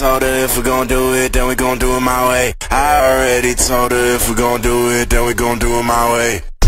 told her if we gon' do it, then we gon' do it my way. I already told her if we gon' do it, then we gon' do it my way.